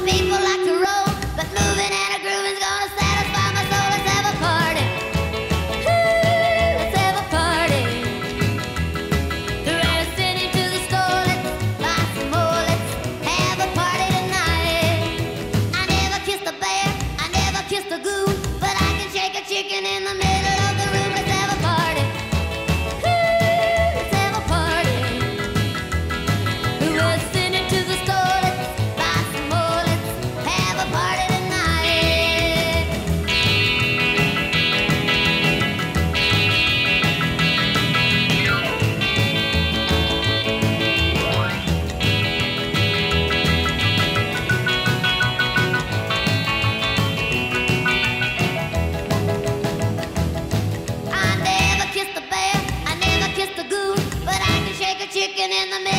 people like to roll, but moving and a grooving's gonna satisfy my soul. Let's have a party. Let's have a party. The rain's singing to the score. Let's buy some more. Let's have a party tonight. I never kissed a bear, I never kissed a goon, but I can shake a chicken in the middle of the room. Let's have a party. Let's have a party. The rain's singing to the score. Let's buy some more. Let's have a party tonight. I never kissed a bear, I never kissed a goon, but I can shake a chicken in the middle